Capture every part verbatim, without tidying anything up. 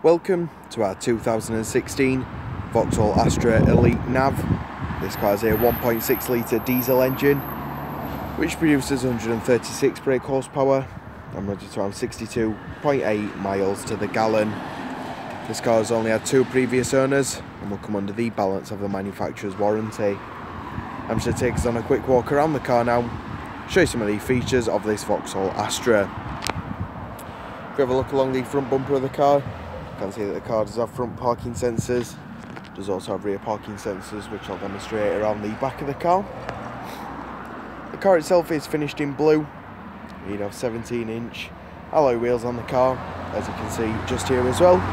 Welcome to our two thousand sixteen Vauxhall Astra Elite Nav. This car has a one point six litre diesel engine which produces one hundred thirty-six brake horsepower and runs at around sixty-two point eight miles to the gallon. This car has only had two previous owners and will come under the balance of the manufacturer's warranty. I'm just going to take us on a quick walk around the car now, show you some of the features of this Vauxhall Astra. If you have a look along the front bumper of the car, you can see that the car does have front parking sensors. It does also have rear parking sensors, which I'll demonstrate around the back of the car. The car itself is finished in blue. You have seventeen inch alloy wheels on the car, as you can see just here as well.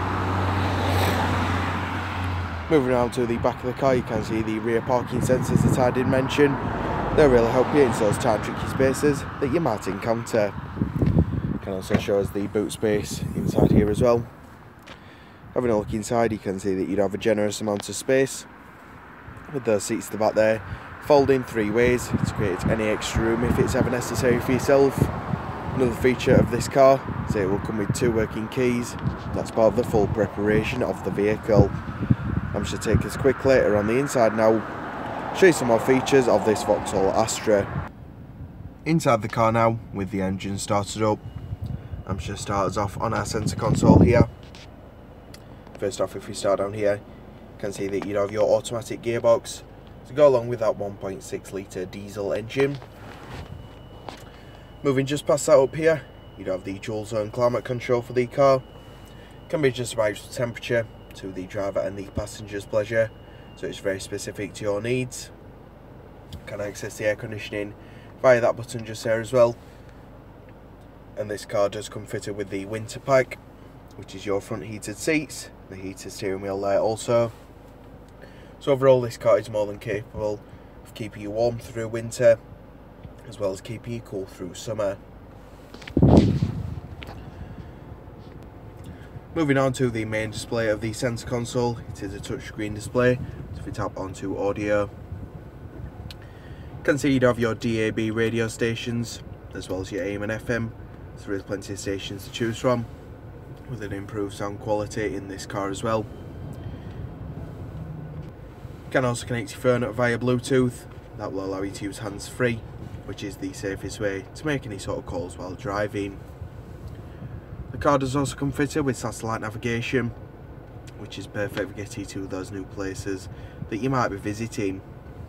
Moving around to the back of the car, you can see the rear parking sensors that I did mention. They'll really help you in those tight, tricky spaces that you might encounter. You can also show us the boot space inside here as well. Having a look inside, you can see that you'd have a generous amount of space with those seats at the back there, folding three ways to create any extra room if it's ever necessary for yourself. Another feature of this car is that it will come with two working keys. That's part of the full preparation of the vehicle. I'm just going to take us quickly around the inside now, show you some more features of this Vauxhall Astra. Inside the car now, with the engine started up, I'm just going to start us off on our centre console here. First off, if we start down here, you can see that you have your automatic gearbox to go along with that one point six litre diesel engine. Moving just past that up here, you'd have the dual zone climate control for the car. Can be just about temperature to the driver and the passenger's pleasure, so it's very specific to your needs. Can access the air conditioning via that button just there as well. And this car does come fitted with the winter pack, which is your front heated seats, the heated steering wheel there also. So overall, this car is more than capable of keeping you warm through winter, as well as keeping you cool through summer. Moving on to the main display of the centre console, it is a touchscreen display. So if we tap onto audio, you can see you'd have your D A B radio stations, as well as your A M and F M. So there is plenty of stations to choose from, with an improved sound quality in this car as well. You can also connect your phone via Bluetooth. That will allow you to use hands-free, which is the safest way to make any sort of calls while driving. The car does also come fitted with satellite navigation, which is perfect for getting you to those new places that you might be visiting.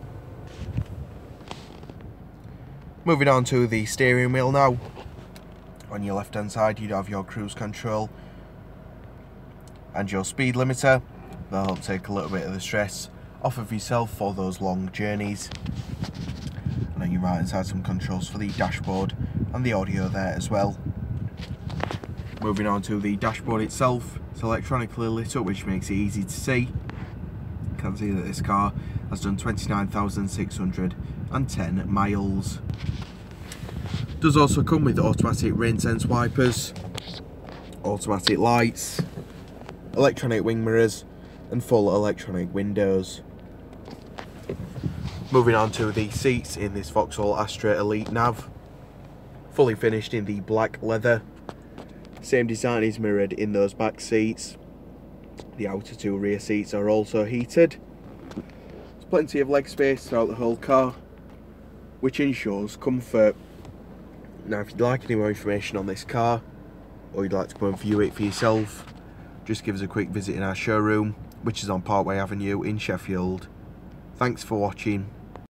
Moving on to the steering wheel now. On your left hand side, you'd have your cruise control and your speed limiter. That'll help take a little bit of the stress off of yourself for those long journeys. And on your right hand side, some controls for the dashboard and the audio there as well. Moving on to the dashboard itself, it's electronically lit up, which makes it easy to see. You can see that this car has done twenty-nine thousand six hundred ten miles. It does also come with automatic rain sense wipers, automatic lights, electronic wing mirrors and full electronic windows. Moving on to the seats in this Vauxhall Astra Elite Nav, fully finished in the black leather. Same design is mirrored in those back seats. The outer two rear seats are also heated. There's plenty of leg space throughout the whole car, which ensures comfort. Now, if you'd like any more information on this car, or you'd like to come and view it for yourself, just give us a quick visit in our showroom, which is on Parkway Avenue in Sheffield. Thanks for watching.